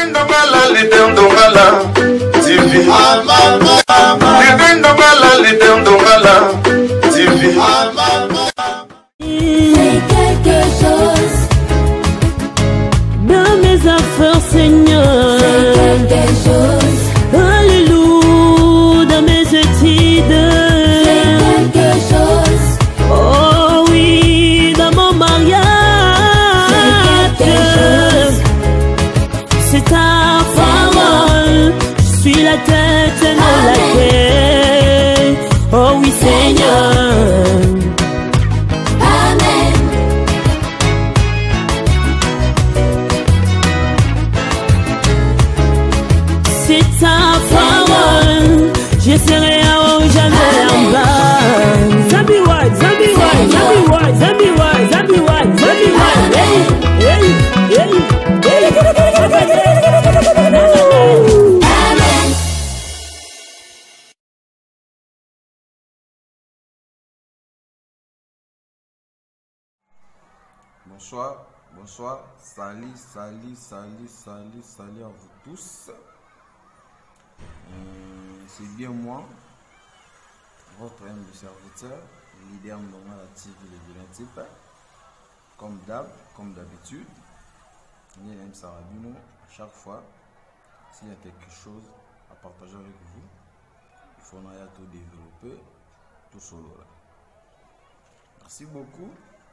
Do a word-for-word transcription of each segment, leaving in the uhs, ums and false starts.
Lidendongala, lidendongala, T V. Lidendongala, lidendongala, T V. C'est quelque chose dans mes affaires, Seigneur. C'est quelque chose. Alléluia, dans mes études. C'est quelque chose. Oh oui, dans mon mariage. C'est quelque chose. C'est ta parole. Je suis la tête et non la tête. Oh oui, Seigneur. Je serai à haut, jamais en bas. Zambi White, Zambi White, Zambi White, Zambi White, Zambi White, Zambi White. Hey, hey, hey, Amen. Bonsoir, bonsoir, salut, salut, salut, salut, salut à vous tous. Euh, c'est bien moi, votre humble serviteur, leader Ndonga la T V, le vilain type. Comme d'hab, comme d'habitude, il y a un Sarabino à chaque fois. S'il y a quelque chose à partager avec vous, il faudra tout développer tout solo là. Merci beaucoup.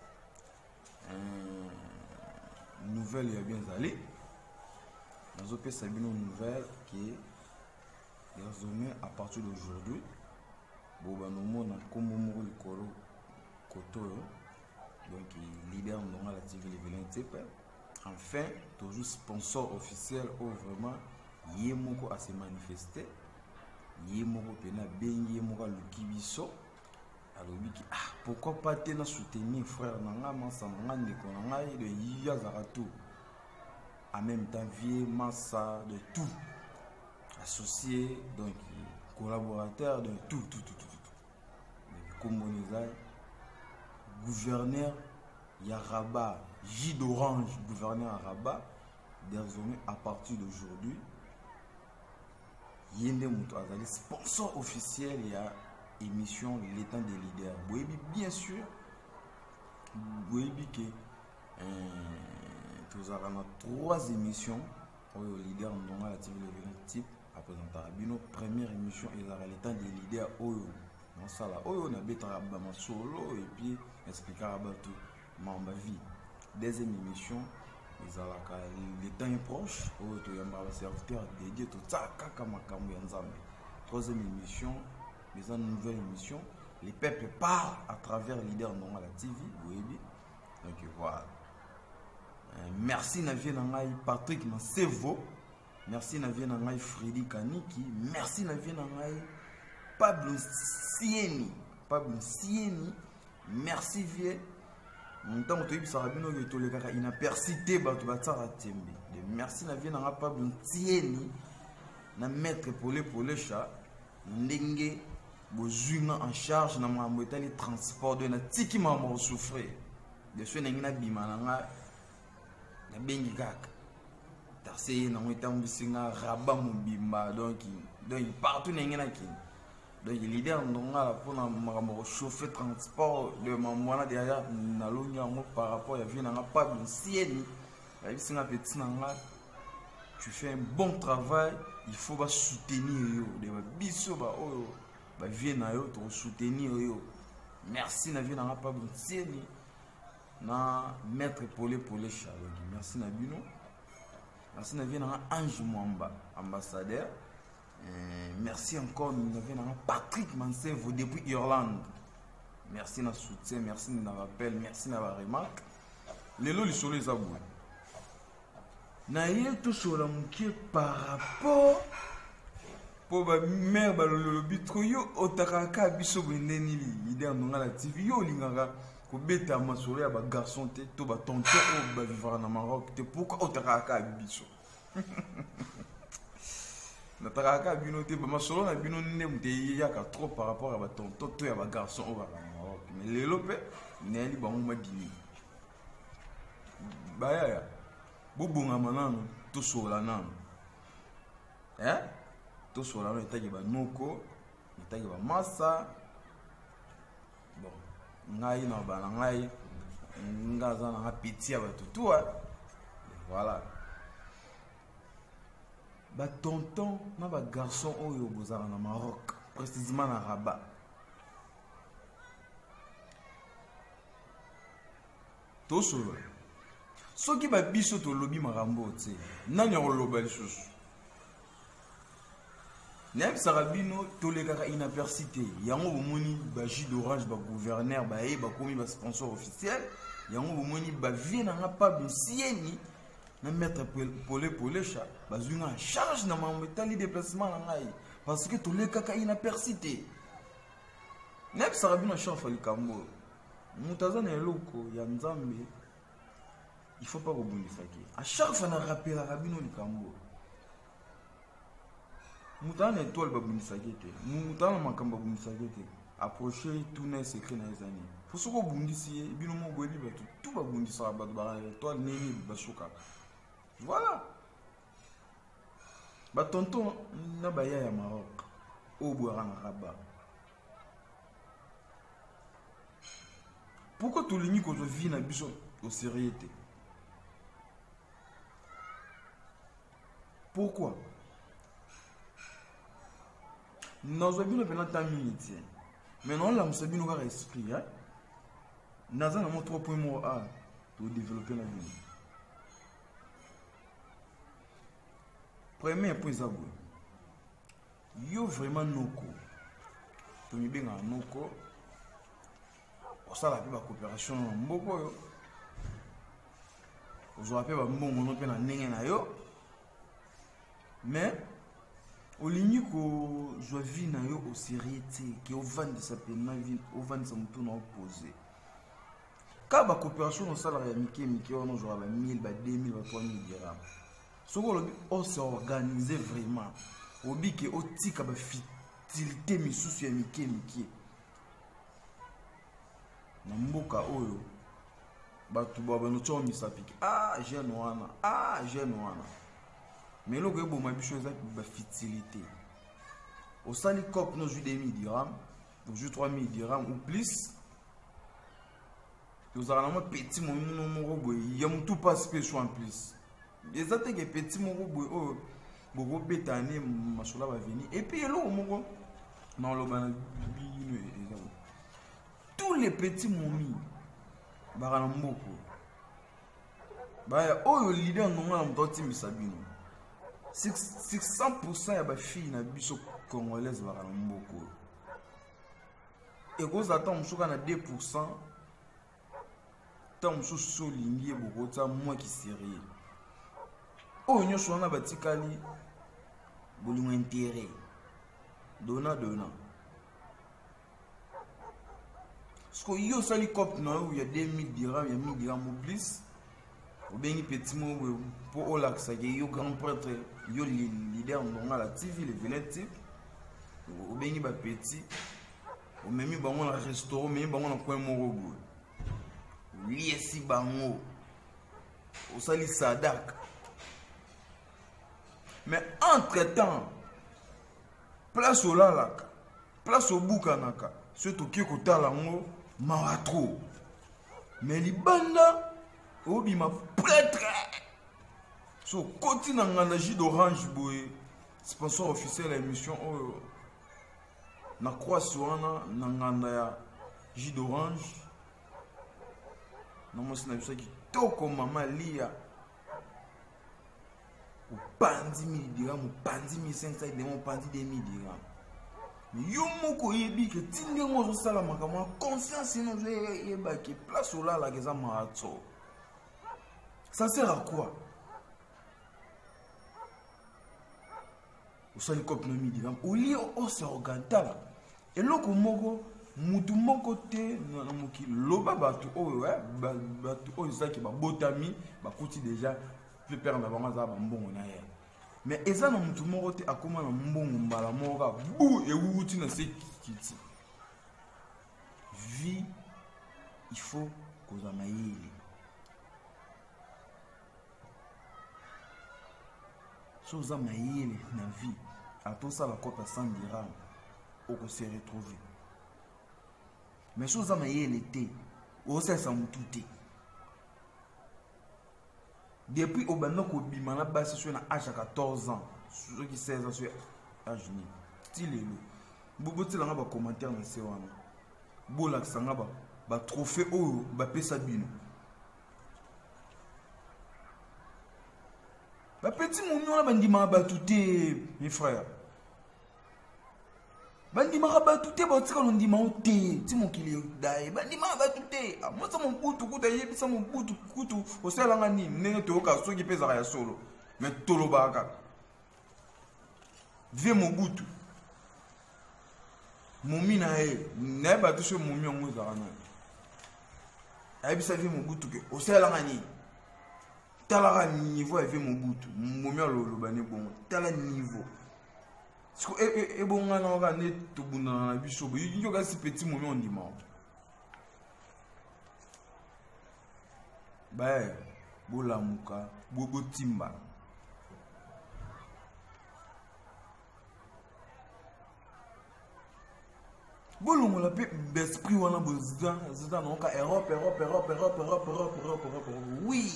Euh, nouvelle il y a bien allé. Nous avons fait une nouvelle qui est désormais à partir d'aujourd'hui. Bon, bah, nous avons comme Koro Kotoro, donc leader de la T V le vilain type. Enfin, toujours sponsor officiel où vraiment Yemoko a se manifesté. Yemoko pena ben Yemoko Lukibiso. Alors, ah, pourquoi pas te soutenir frère Nanga Massa Nanga Ndeko Nanga de Yia Zarato. En même temps, vieux Massa de tout. Associé, donc collaborateur de tout, tout, tout, tout, tout. Comme on gouverneur Yaraba, J d'Orange, gouverneur Yaraba, désormais à partir d'aujourd'hui, Yende Mouto Azali, sponsor officiel, il y a émission L'état des leaders. Vous voyez bien sûr, vous voyez que nous avons trois émissions pour le leader de la T V le vilain type. À présenter Bino première émission et l'état des leaders Oyo dans ça là Oyo on a bêta ma solo et puis expliquer à tout ma vie. Deuxième émission ils ont le temps est proche Oyo to yamba serviteur dédié tout ça kaka makamu yanzambe. Troisième émission les une nouvelle émission les peuples parlent à travers leader non à la T V vous voyez bien. Donc voilà. Euh, merci Navie Nangai Patrick Masevo. Merci Navie Nangai Freddy Kaniki. Merci Navie Nangai Pablo Sieni. Pablo Sieni. Merci Vie. Tant que tu es Sarabino, il a persisté. Merci Navie Nangai Pablo Sieni. Na maître pour les pour les chats. Ndenge Bozuna en charge na mamboita les transports de na tiki maman souffrir. De ce n'est pas bimananga. Na bengi kaka. Tarse na mwita mbisinga raba mubimba donc donc partout n'engena ki donc leader ndonga la pour na makambo chauffer transport de mamwana derrière na lonya mo par rapport ya vie na pas bien sieni la bisinga petit nanga tu fais un bon travail il faut ba soutenir yo de biso ba oyo ba vie na yo to soutenir yo merci na vie na pas bien sieni na maître Paulé Paulé Chalo merci na bino. Merci à Ange Mwamba, ambassadeur. Euh, merci encore à Patrick Mansevo depuis Irlande. Merci à soutien, merci à rappel, merci à la remarque. Les lots, les soleils les aboués. Naïe tout sur la mouquille par rapport pour ma mère, le bitrouillot, au Taraka, Bisso Bendeni, l'idée à la T V, yo, l'ingara. Beta masolé à garçon te to ba tonton au ba vivre na Maroc te pourquoi otaraka biso na taraka bino te ba masolo na bino nem te yaka trop par rapport à ba tonton to ya ba garçon au ba Maroc mais les lopé neli ba ngoma dimi ba ya ya bubunga manano to sola nano hein to sola no etaki ba noko etaki ba massa bon ngai na ba ngai ngaza na petit ba tutua voilà ba tonton na ba garçon oyo bozala na Maroc précisément na Rabat to sola soki ba biso to lobi marambo te nani oloba lisusu nem sarabino to le kaka inapercité yango bomoni ba jus d'orange ba gouverneur ba e ba komi ba sponsor officiel yango bomoni ba vie na pas bisieni na mettre polé polé cha ba zunga en charge na mambo tali déplacement na ngai parce que to le kaka inapercité nem sarabino chef ali kambo mutazana eloko ya nzambe il faut pas rebondir à chaque fois na rappel rabino likambo Moutana étoile babunisakete moutana makamba babunisakete approcher tout n'est secret na ezani pour ce ko bundisi bino mo boli batu tout babundisa ba ba étoile nini basuka voilà ba tonton na baya ya Maroc au boira na Rabat pourquoi tout l'uni ko vi na biso au sérieuté pourquoi nous avons besoin de minutes. Mais non, là, nous avons un esprit. Nous avons trois points A pour développer la vie. Premier point, c'est que yo vraiment noko. Pour nous bien noko. Pour ça, la coopération en mboko. Vous avez un bon moment pour nous. Mais au ligne que je vis na yo au sérieuté que au vent de sa peine vie au vent de sa mutu na opposé ka ba coopération no salarié mike mike on jour ba mille ba deux mille ba trois mille dirhams ce que le on s'est organisé vraiment au bi que au tika ba fitilité misusu ya mike mike na mboka oyo ba tu ba no tso misapiki ah jeune wana ah jeune wana. Mais le gars, bon, chose la fertilité. Au sali cop, nous jouons deux mille dirhams, nous jouons trois mille dirhams ou plus. Nous avons un petit moment, il y a tout pas spécial en plus. Les attaques est petit moment, oh, beaucoup bétané, machola va venir. Et puis, là, on non, le tous les petits momies, baran beaucoup. Bah, oh, le leader, non, on doit tirer Sabino. six cents pour cent ya ba fille na biso congolaise ba kana mboko et cause attend musuka na deux pour cent tant musu solingi bokota moi qui sérieux o nyosho na batikali bolingo intérêt dona dona ce que yo sali cop na où il y a deux mille dirhams il y a mille dirhams ou plus ou bien petit mot pour olaxa yo grand prêtre yo leader on la T V le vilain type ou bien ba petit ou même bango na restaurant même bango na coin morogo lié si bango au sali sadak mais entre temps place au lalaka place au bukanaka surtout qui ko tala ngo maratro mais libanda obi ma prêtre so continue na jus d'orange boy sponsor officiel de l'émission oh na croissant na nganda ya jus d'orange na mosina biso ki toko mama lia o pandi mille dirhams o pandi mille cinq cents de mon pandi deux mille dirhams yo moko yebi ke tinde mo zo sala makama conscience no ye ba ki place au la la geza maratso. Ça sert à quoi? Au sein cop no midi au lieu au se organiser et loko moko mutu moko te na moki loba batu o ouais batu o zaki ba botami ba kuti déjà peut perdre ba maza ba mbongo na ye mais eza na mutu moko te akoma na mbongo mbala moko bu e wuti na sekiti vie il faut koza mayili so oza mayele na vie atosala kope cent dirham okose retrouver mais so oza mayele te osalisa mutu te depuis obanda kobima na basi so na âge à quatorze ans soki seize ans so âge ni ti lelo bobotelanga bacommentaire na se wana bolakisanga batrophée oyo bapesa bino bapeti momi wana bandimaka bato te mes frères bandimaka bato te baotikala ondimao te ti mokili daye bandimaka bato te mosa mobutu kutu ayebisa mobutu kutu osalanga nini ndenge toyoka soki mpe ezaka ya solo me tolobaka kaka vie mobutu momi na ye nayeba te so momi yango ezaka nani ayebisa vie mobutu ke osalanga nini talaka niveau ya vie mobutu momi aloloba ne bongo tala niveau siko ebongana waka ne tobundana na biso yo kasi petit momi ondimao baye bolamuka botimba bolongola mpe besprit wana bozita naoka Europe Europe Europe Europe Europe Europe Europe Europe oui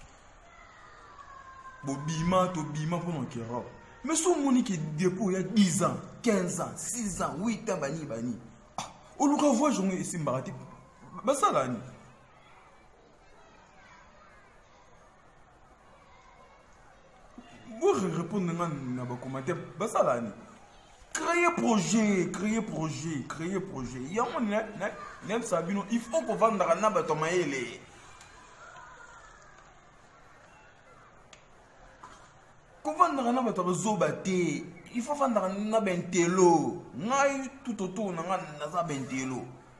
bobima tobima mpo na Europe mais so moni ki dépôt il y a dix ans quinze ans six ans huit ans bani bani oluka voyage ngo esimbaka te basala ni vous répondre na ba commentaire basala ni créer projet créer projet créer projet yango ne ne sabino il faut ko vendre na bato mayele ko vendre na bato bazoba te il faut vendre na bentelo ngai tout autour na nga na za bentelo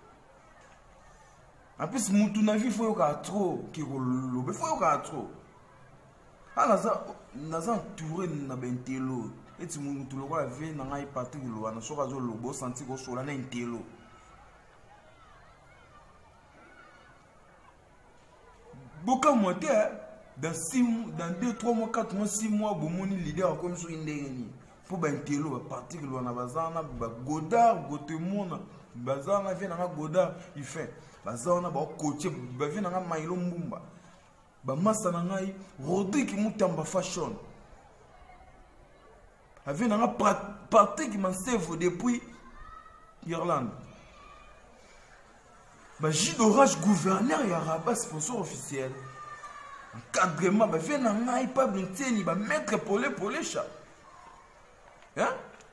en plus mutu na vie faut ka trop ki rolobe faut ka trop ala za na za entouré na bentelo eti mutu lo kwa vie na ngai particulier wana so ka zo lobo senti ko sola na intelo boka moté dans six mois dans deux trois mois quatre mois six mois bomoni leader comme so indengeni pour ba intelo ba particulier wana bazana ba godard gotemona bazana vie na godard il fait bazana ba coacher ba vie na mailo mbumba ba masa na ngai Rodrigue Mutamba fashion avait na parti qui m'a servi depuis Irlande ba Gidorage gouverneur ya Rabat sponsor officiel encadrement ba vient na ngai pas blenteni ba maître polé polé cha hein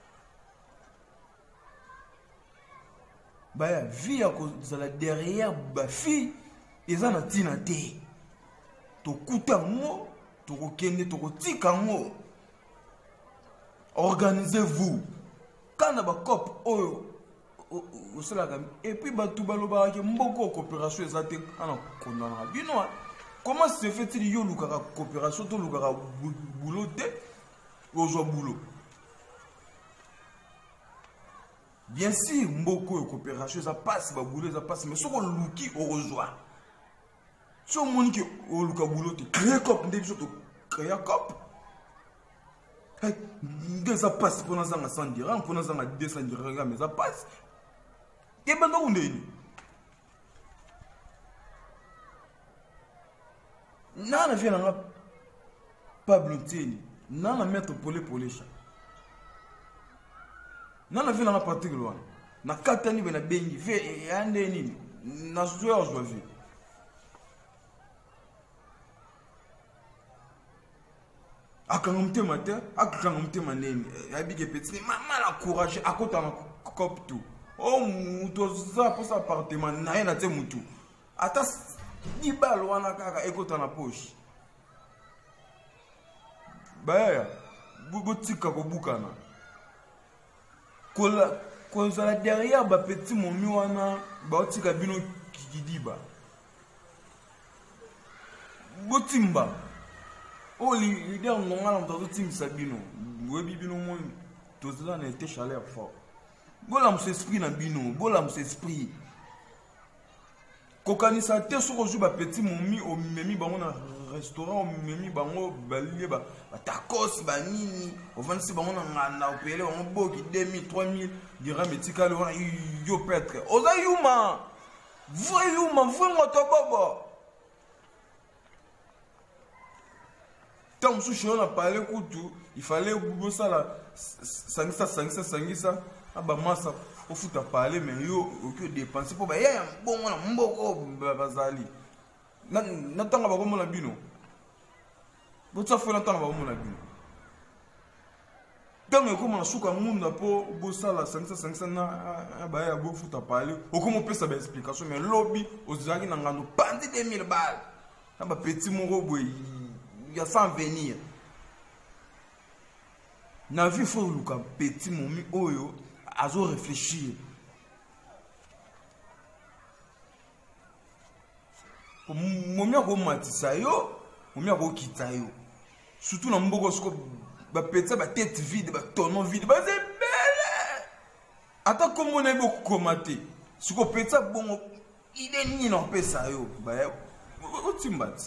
ba ya vie à la derrière ba fille ils en a tina te to kuta ngo to kokende to kotika ngo organisez-vous quand na ba cop oyo au cela et puis ba tout baloba ke mboko coopération ezate ana kondana bino comment se fait-il yo lukaka coopération to lukaka boulot te ozo boulot bien sûr mboko coopération ça passe ba boulot ça passe mais soko luki au rejoint so moni ke o luka boulot te créer cop ndé biso to créer cop hey ça passe pour nous en cent dirhams pour nous en deux cents dirhams mais ça passe et ben donc on est nana vient na Pablo Tini nana mettre polé polé cha nana vient na particulier wana na katani bena bengi ve ande nini na joueur je vois akangamte matin akangamte manene abike petit mala courage akota na cop tout oh muto za pour ça appartement na ye na te mutu ata ni balo wana kaka ekota na poche baya bugo tika ko bukana kola kozala derrière ba petit momi wana ba tika bino kidiba botimba oh leader nonga na mtazo team sabino webi bino mo tozela na été chaleur fort bola mu esprit na bino bola mu esprit kokanisa te soko ju ba petit momi o memi bango na restaurant mimi bango balie ba tacos banini ovandisi bango na nganda opele bango boki deux mille trois mille dirham etikali wana yo petre oza yuma vrai yuma vrai moto bobo tant que je n'ai pas parlé il fallait que ça la sangisa sangisa sangisa aba massa au foot à parler mais yo que dépenser pour ba ya bon na mboko bazali na na tanga ba ko na bino bo tsa fela tanga ba mo na bino donc comme na suka munda po bo sala sangisa sangisa na ba ya bo foot à parler au comme peut ça ba explication mais lobby aux zangi na ngando pandi deux mille balles aba petit moko boy il y a sans venir. Na vie faut le petit momi oyo azo réfléchir. Momi ko matisa yo, momi ko kita yo. Surtout na mboko sko ba petit ba tête vide, ba tonneau vide, ba c'est belle. Ata comme on a beaucoup commenté. Siko petit bon il est ni non pesa yo, ba o timbati.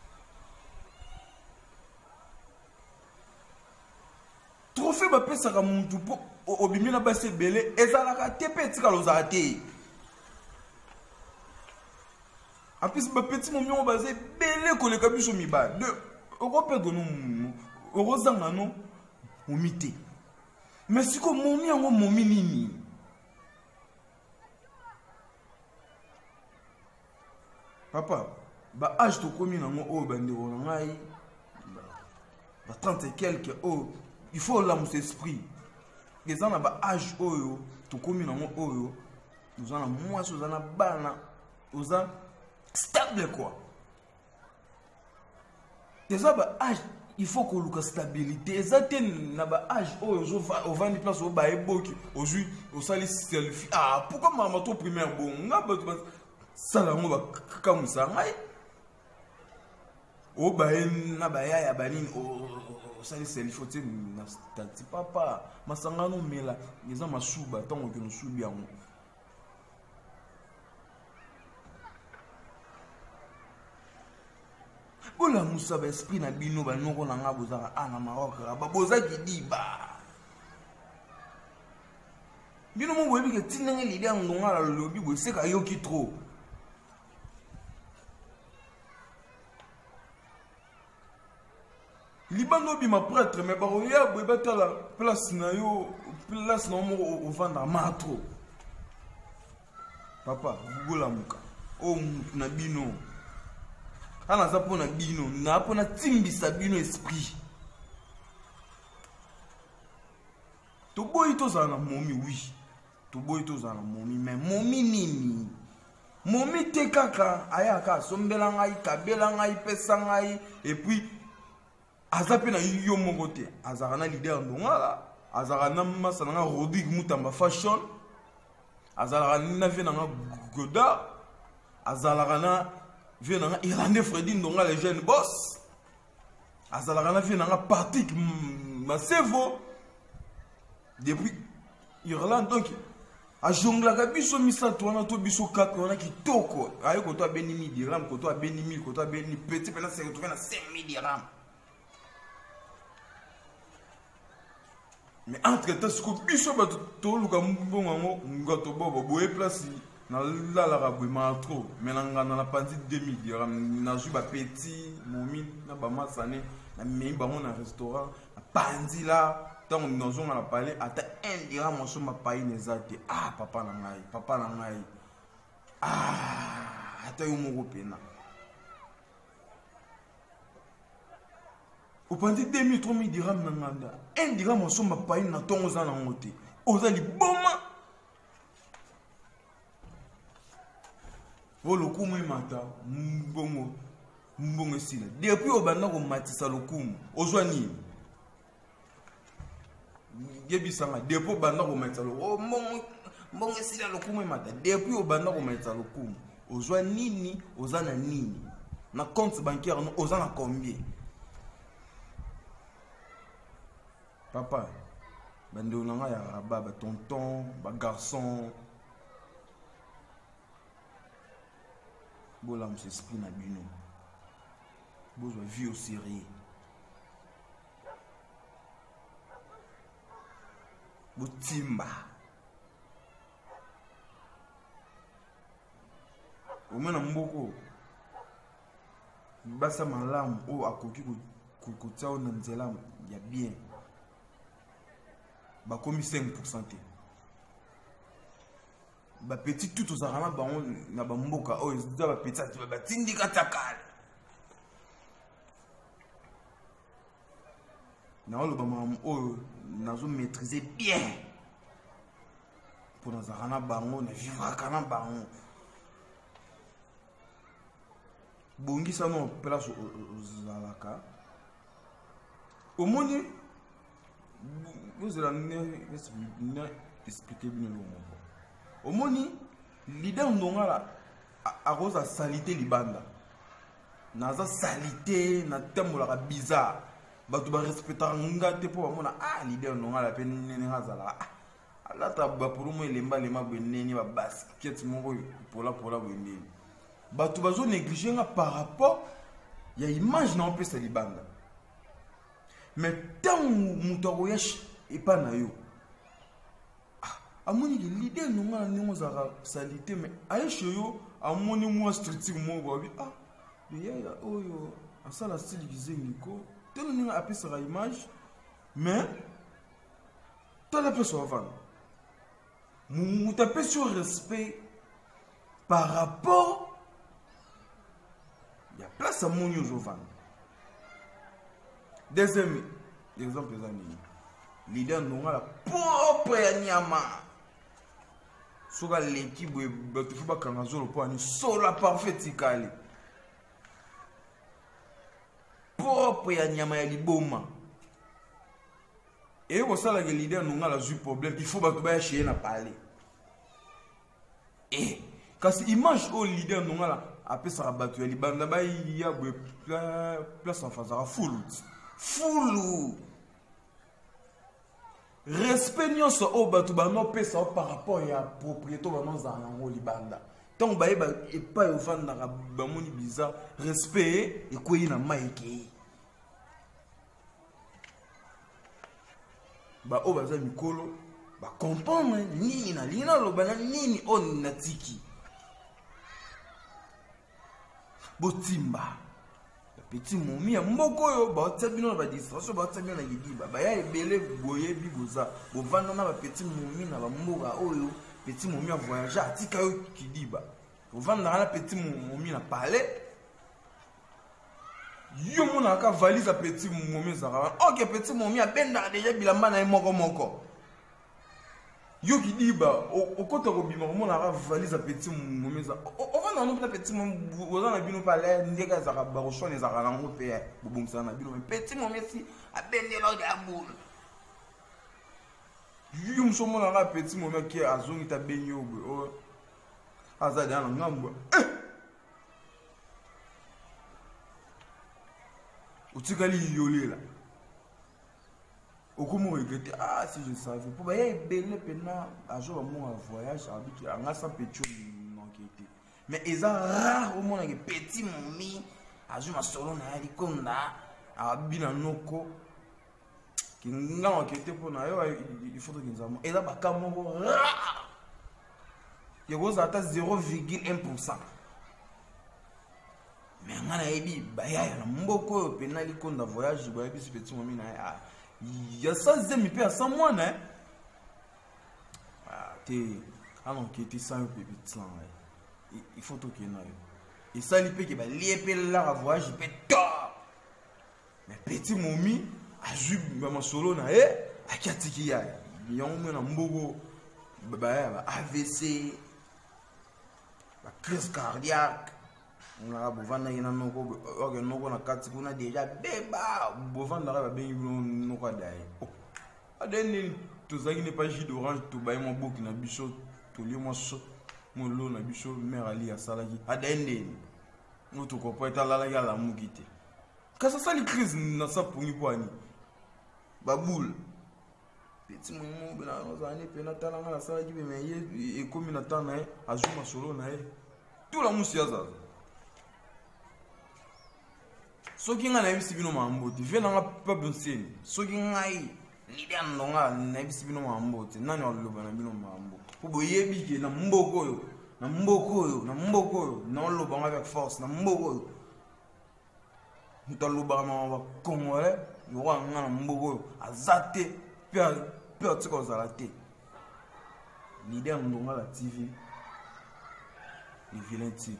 Trophée ba pesa ka muntu po obimina ba se belé ezalaka te petit ka lozala te. Apis ba petit momi on basé belé ko le kabiso mi ba. De oko pedo no oko zanga no omité. Mais siko momi ngo momi nini. Papa, ba âge to komi na ngo o bande o ngai. Ba trente et quelques o il faut l'âme esprit. Les gens ont un âge oyo, tout comme nous oyo, nous avons moi, nous avons bana, nous avons stable quoi. Les gens ont un âge, il faut qu'on ait une stabilité. Les gens ont un âge oyo, au vingt place au baïboki, au jus, au salis selfie. Ah, pourquoi maman ton primaire bon, ça là on va comme ça, au baïn na baïa ya banin au ça c'est il faut te na stati papa masanga no mela ngiza masuba tango ke no subi yango bola musa ba esprit na bino ba noko na nga bozaka ana maroka ba bozaki diba bino mo boyebi ke tinenge lidi ngonga la lobi bo seka yoki trop. Libano bima prêtre mais baroya boyebata la place na yo place na mo o vanda matro. Papa bugola muka o na bino ana za pona bino na pona timbisa bino esprit to boy to za na momi oui to boy to za na momi mais momi nini momi te kaka ayaka sombela ngai kabela ngai pesa ngai et puis azape na yo moko te azaka na leader ndongala azaka na masana nga Rodrigue Mutamba fashion azalaka na vie na nga Goda azalaka na vie na nga Irlandais Freddy Ndongala le jeune boss azalaka na vie na nga Patrick Masevo depuis Irlande donc a jonglaka biso misato wana to biso quatre wana kitoko ayo ko to abeni mille dirham ko to abeni mille ko to abeni petit pena se retrouver na cinq mille dirham. Mais entre temps, ce que biso ba to luka mbongo ngo ngato bobo boye place na la la rabwe ma trop mais na ngana na pandi deux mille dirham na ju ba petit momi na ba masane na me ba mon restaurant na pandi là tant nous on a parlé ata un dirham on so ma paye nezate ah papa na ngai papa na ngai ah ata yo mo pena. Au pendant deux mille trois mille dirhams nanganda un dirham on somba paye na tongo za na ngote oza li boma volo kumu mata mbongo mbongo sila depuis obanda ko matisa lokumu ozwa nini yebi sanga depuis obanda ko matisa lo o mbongo mbongo sila lokumu mata depuis obanda ko matisa lokumu ozwa nini oza na nini na compte bancaire no oza na combien. Papa, bande onanga ya rabat, ba tonton, ba garçon. Bola mse esprit na bino. bozwa vie au sérieux botimba omena mboko basa malamu o akoki kotia o na nzela ya bien bakomi cinq pour cent ba petit tout ozalaka na bango na bamboka oyo eza bapeti ati batindika takala na oloba mamu oyo nazo maîtriser bien mpo nazalaka na bango na vivraka na bango bongisa no place ozalaka omoni ozela na expliquer bino lo moko omoni leader ndongala akoza salite libanda naza salite na tembolaka bizarre bato ba respectaka nga te po bamona ah leader ndongala pe nene ngazala ah alata ba pour moi lemba lema beneni ba basket moko pola pola beneni bato bazo négliger nga par rapport ya image na opesa libanda mais tant muto akoyesh epa na yo amoni le leader ndongala ndenge ozalaka salite mais ayesh yo amoni mwa structure moko abi ah yaya oyo asala style kizeniko tellement ndenge apesaka image mais tala peso avant mutu apesi yo respect par rapport ya place amoni ozovanda. Deuxième exemple eza nini leader ndongala propre ya nyama soka leki boye bato fo bakanga zolo mpo ani sola parfait tikali propre ya nyama ya liboma e kosalaka leader ndongala zwi problème il faut bato baya cheye na pale e kasi image oyo leader ndongala apesaka bato ya libanda baya boye place en face aka fulu fulu respect nyonso oyo bato banopesa par rapport ya propriété banozala nango libanda ntango bayeba epai ovandaka bamoni bizarre respect ekwei na mai ekei baoyo baza mikolo bacomprendre nini nalingi naloba na nini oyo natiki botimba petit momi ya mboko oyo baotia bino na badistraction baotia bino na lidiba baya ebele boyebi boza bovanda na bapetit momi na bamboka oyo petit momi ya voyage atika yo kidiba bovandaka na petit momi na palais yo monaka valise ya petit momi ezalaka ok petit momi abendaka deja bilamba na ye moko moko yo kidiba okota kobima komonaka valise ya petit momi ezalaka ovanda no mpe petit momi oza na bino pale ndenge ezalaka baroshone ezalaka nango mpe bobongisaka na bino me petit momi esi abendela ode abula yo mosu omonaka petit momi ake azongi ta bengi yo boye aza deya na ngambo otikali yolela okomo regrette ah si je savais pour baya ebele pena ajo bamonga voyage abiki anga sa petio n'enquête mais eza rare omona ke petit momi ajo masolo na ya likonda abina noko kinga enquête pour na yo il faut que nzamo eza bakamoko rare yokoza ata zéro virgule un pour cent mais ngana yebi baya na mboko oyo pena likonda voyage baya biso petit momi na ya ya ça zemi pe sans moi né ah té alors qui était ça un peu petit il faut tout qu'il n'aille et ça li pe que ba liepé là voyage pe top mais petit momi a ju ba solo na e akiatiki ya yongo na mboko ba ya A V C la crise cardiaque on a bovanda ina noko oge noko na kati kuna deja beba bovanda ba bengi noko dai adeni tozaki ne pas jus d'orange to baye mo boki na biso to li mo so mo lo na biso mère ali asalaki adeni moto ko po etala la la mukite kasa sali crise na sa pungi poani babul petit momo bena ozane pena tala ngala salaki be me ye e komi na tana e azuma solo na e tout la musi azaza soki nga na yebisi bino mambo te vie nanga peuple nseni soki ngai lider ndonga na yebisi bino mambo te nani aloba na bino mambo po boyebi ke na mboko oyo na mboko oyo na mboko oyo na oloba nga avec force na mboko oyo moto alobaka na bacongolais yokoka nga na mboko oyo aza te mpe atika ozala te lider ndonga la tv le vilain type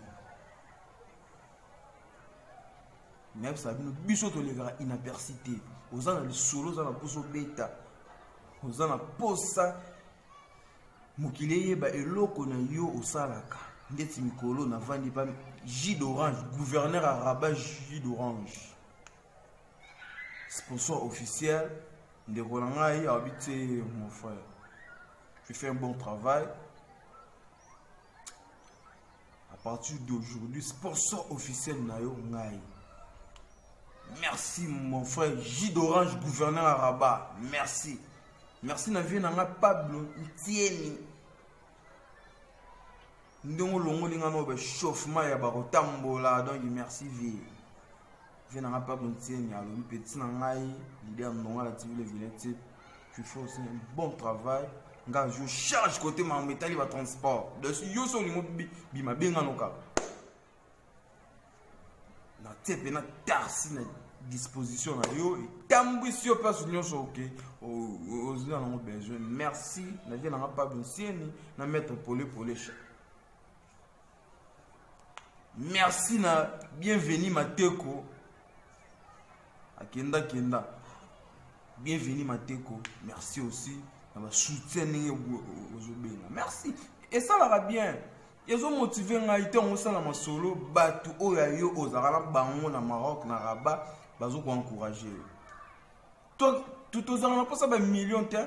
mais ça bino biso to lega inapercité ozana le solo ozana poso beta ozana posa mokili yeba eloko na yo osalaka ndeti mikolo na vandi pa jus d'orange gouverneur à Rabat jus d'orange sponsor officiel de Rolangai habité mon frère tu fais un bon travail à partir d'aujourd'hui sponsor officiel na yo ngai. Merci mon frère J d'Orange, gouverneur à Rabat. Merci. Merci na vie nanga Pablo Ntieni. Ndongo longo linga no be chauffement ya ba rotambola donc merci vie. Vie nanga Pablo Ntieni alo petit ngai leader ndonga la T V le Vilete. Tu fais aussi un bon travail. Nga je charge côté ma métal va transport. De yo so lingo bi ma benga no ka. Na tepe na tarsi na disposition na yo et tambisi yo place union so ok aux gens ont besoin merci na vie na pas bonsieni na mettre polé polé merci na bienvenue Mateko akenda kenda bienvenue Mateko merci aussi na ba soutien aux obenga merci et ça va bien. Ils ont motivé nga ité on sala masolo batu oya yo ozala bango na Maroc na Rabat bazo ko encourager. Tout tout ozala pas ça ba million te.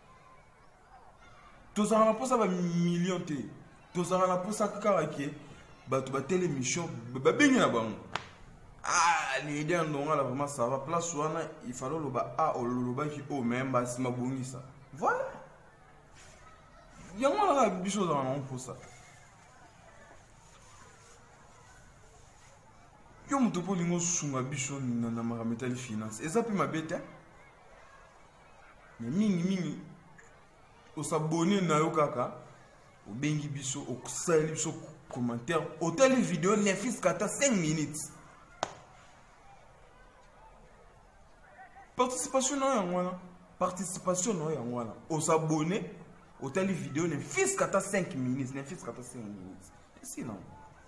Tout ozala pas ça ba million te. Tout ozala pas ça karake batu ba télémission ba bengi na bango. Ah les idées ndonga la vraiment ça va place wana il fallait le ba a o lo ba ki o même ba sima bongisa. Voilà. Yango la biso dans on pour ça. Yo muto po lingo sunga biso na makameta finance eza pe mabete mais mingi mingi o s'abonner na yo kaka o bengi biso o kusali biso commentaire o tele vidéo nefis kata cinq minutes participation na yangwana participation na yangwana o s'abonner o tele vidéo nefis kata cinq minutes nefis kata cinq minutes sinon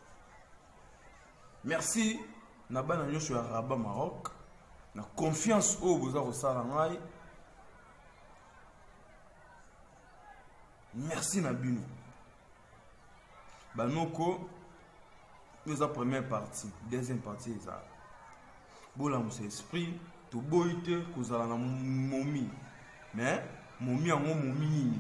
merci na bana nyonso ya Rabat Maroc na confiance au boza kosala ngai merci na bino banoko eza première partie deuxième partie eza bola musa esprit to boite kozala na momi mais momi yango momi nini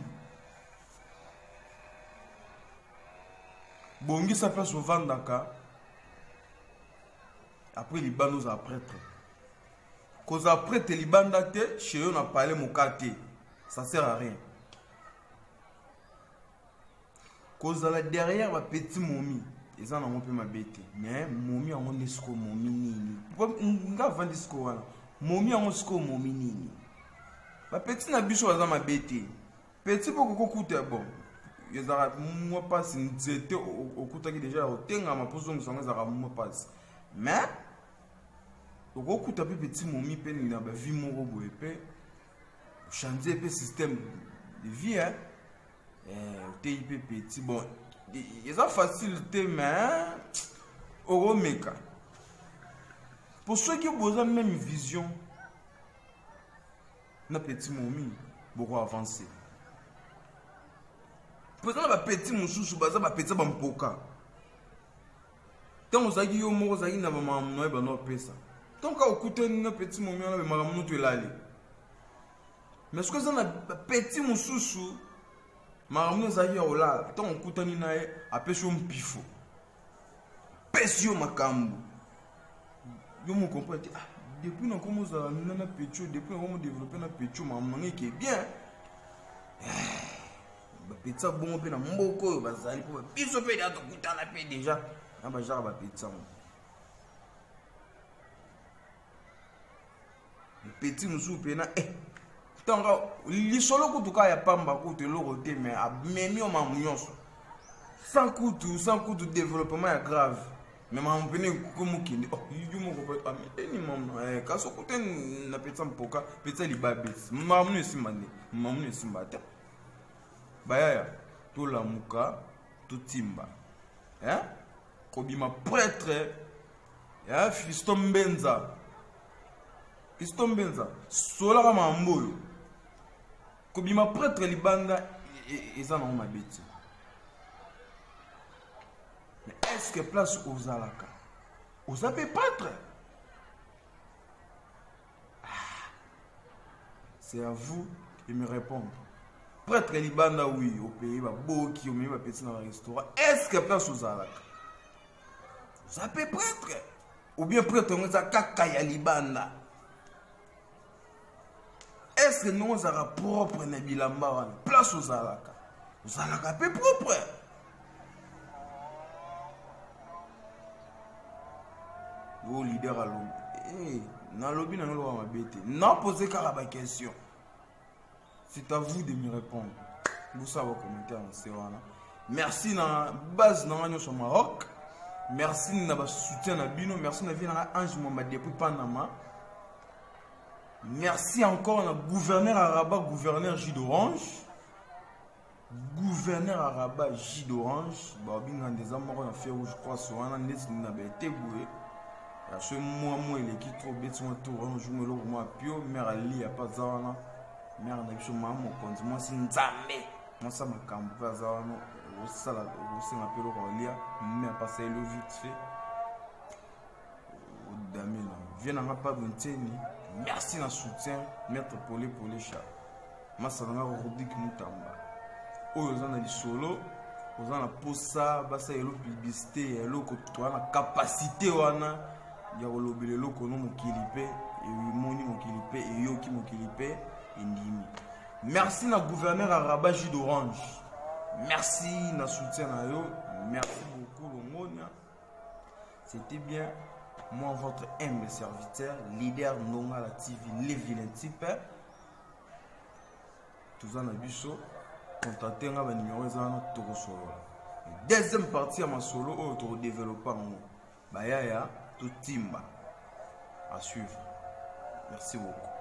bongi sa place ovandaka. Après les bandes à prêtre. Cause après les bandes à tête, chez eux on a parlé mon quartier. Ça sert à rien. Cause là derrière ma petit momie. Ils en ont un peu ma bête. Mais momie en disco momie nini. Nga van disco là. Momie en disco momie nini. Ma petit na bicho à ma bête. Petit pour que coûte bon. Ils ont moi pas si c'était au coûte qui déjà au tenga ma position que ça nous moi pas. Mais au coup tu petit momi pe na ba vie moko boye pe changer pe système de vie hein euh T I P petit bon ils ont facilité mais au meka pour ceux qui ont la même vision na petit momi beaucoup avancer pour ça ba petit mususu baza ba petit ba mpoka. Tant que yo moko zaki na mama no ba no pesa. Tant ka okuté na petit momi na be mama mutu elali. Mais ce que ça na petit mususu mama zaki ya olala. Tant okutani na ye apesho mpifo. Pesio makambu. Yo mo comprendre ah depuis na komo za na pecho depuis na komo développer na pecho mama ngeke bien. Ba pizza bon pe na mboko bazali po biso pe da kokutana pe déjà. Ah bah genre bah pizza. petit musu pena eh tanga lisolo kutuka ya pamba kutu loko te mais amemi o mamunyoso sans kutu sans kutu développement ya grave mais mamu pene kumukindi oh yumo ko pa ameni mamu eh kaso kutu na petsa mpoka petsa libabis mamu ne simande mamu ne simbata bayaya to la muka to timba hein kobima prêtre ya Fiston Benza Fiston Benza sola kama mboyo kobima prêtre libanda eza na ma bête mais est-ce que place aux alaka aux appels prêtre ah. C'est à vous de me répondre. Prêtre libanda oui au pays ba boki au milieu ba petit dans le restaurant est-ce que place aux alaka aux appels prêtre ou bien prêtre on a kaka ya libanda. Est-ce que nous avons propre na bilamba place aux alaka aux alaka peu propre le leader à l'homme eh na lobby na ngolo ma bête non poser car la question c'est à vous de me répondre vous savez commenter en séwana merci na base na ngano sur Maroc merci na ba soutien na bino merci na vie na Ange Mamba depuis Panama. Merci encore au gouverneur Araba, gouverneur J d'Orange. Gouverneur Araba J d'Orange. Babi a des amours on a fait je crois sur un an n'a pas été boué. À ce moment moi il est qui trop bête sur un tour on joue le moi pio mère Ali a pas zana. Mère na biso maman quand moi c'est nzambe. Moi ça m'a cambré zana. Au sala au sein appelé au lia mais passer le vite fait. Au damé là. Viens n'a pas bonne. Merci na soutien maître Polé Polé Cha masanga Rodik Mutamba oyo za na lisolo oza na posa basa elo publicité elo ko to na capacité wana ya kolobele loko no mokilipe e moni mokilipe e yoki mokilipe endimi. Merci na gouverneur Araba J d'Orange, merci na soutien na yo, merci beaucoup Longonia. C'était bien. Moi, votre humble serviteur, leader Nonga la T V, les vilains types. Tout ça, na biso. Contactez nga ba numéro za na toko solo. Deuxième partie à ma solo, au to développeur mo. Ba ya ya to timba. À suivre. Merci beaucoup.